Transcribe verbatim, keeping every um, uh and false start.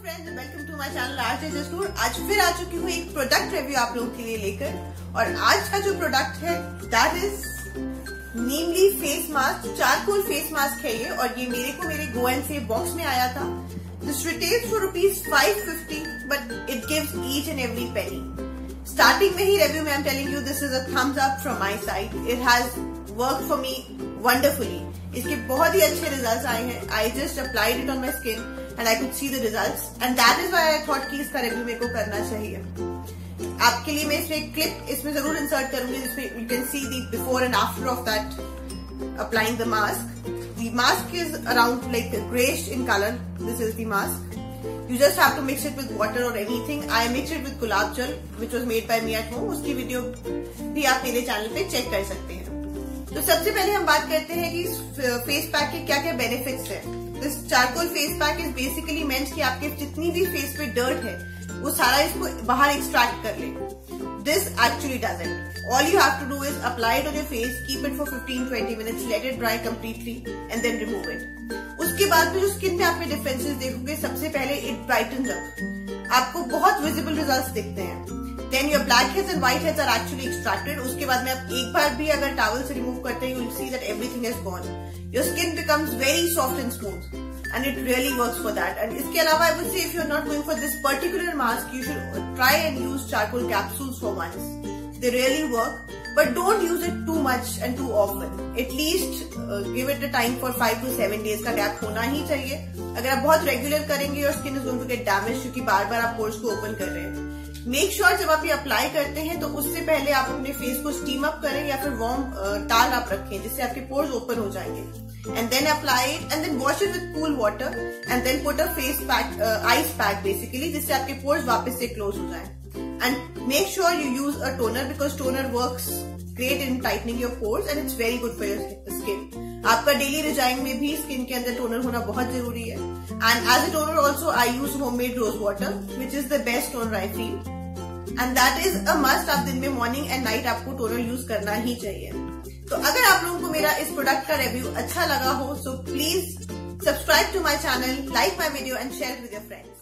Friends, welcome to my channel rjjasnoor। आज फिर आ चुकी हूँ एक प्रोडक्ट रिव्यू आप लोगों के लिए लेकर। और आज का जो प्रोडक्ट है that is Neemli face mask, charcoal face mask है ये। और ये मेरे को मेरे गो एंड सेव बॉक्स में आया था। This retails for rupees five fifty but it gives each and every penny. Starting में ही रिव्यू में I am telling you this is a thumbs up from my side. It has work for me wonderfully. इसके बहुत ही अच्छे results आए हैं। I just applied it on my skin and I could see the results and that is why I thought कि इसका review मेरे को करना चाहिए। आपके लिए मैं इसमें एक क्लिप इसमें जरूर इंसर्ट करूंगी जिसमें you can see the before and after of that applying the mask. The mask is around like grayish in color. This is the mask. You just have to mix it with water or anything. I mixed it with gulab jal which was made by me at home. उसकी video भी आप मेरे channel पे check कर सकते हैं। तो सबसे पहले हम बात करते हैं कि इस फेस पैक के क्या क्या बेनिफिट्स हैं। This charcoal face pack is basically meant कि आपके जितनी भी फेस पे डर्ट है वो सारा इसको बाहर एक्सट्रैक्ट कर ले। This actually doesn't. All you have to do is apply it on your face, keep it for fifteen twenty minutes, let it dry completely and then remove it. उसके बाद में जो स्किन पे आप में डिफरेंसेस देखोगे, सबसे पहले इट ब्राइटन्स अप। आपको बहुत विजिबल रिजल्ट्स दिखते हैं। Then your blackheads and whiteheads are actually extracted. उसके बाद में आप एक बार भी अगर टॉवल से रिमूव करते हैं, you will see that everything is gone. Your skin becomes very soft and smooth, and it really works for that. And इसके अलावा I would say if you are not going for this particular mask, you should try and use charcoal capsules for once. They really work, but don't use it too much and too often. At least uh, give it a time for five to seven days का gap होना ही चाहिए। अगर आप बहुत regular करेंगे, your skin is going to get damaged क्योंकि बार बार आप pores को ओपन कर रहे हैं। मेक श्योर sure जब आप ये अप्लाई करते हैं तो उससे पहले आप अपने फेस को स्टीम अप करें या फिर वार्म टाल आप रखें जिससे आपके पोर्स ओपन हो जाएंगे। And then apply it and then wash it with cool water and then put a face pack, ice pack basically, जिससे आपके पोर्स वापस से क्लोज हो जाएं। And make sure you use a toner because toner works great in tightening your pores and it's very good for your skin. आपका daily regime में भी skin के अंदर टोनर होना बहुत जरूरी है। And as a toner also I use homemade rose water which is the best toner I feel. And that is a must. आप दिन में मॉर्निंग एंड नाइट आपको टोनर यूज करना ही चाहिए। तो अगर आप लोगों को मेरा इस प्रोडक्ट का रिव्यू अच्छा लगा हो so please subscribe to my channel, like my video and share with your friends.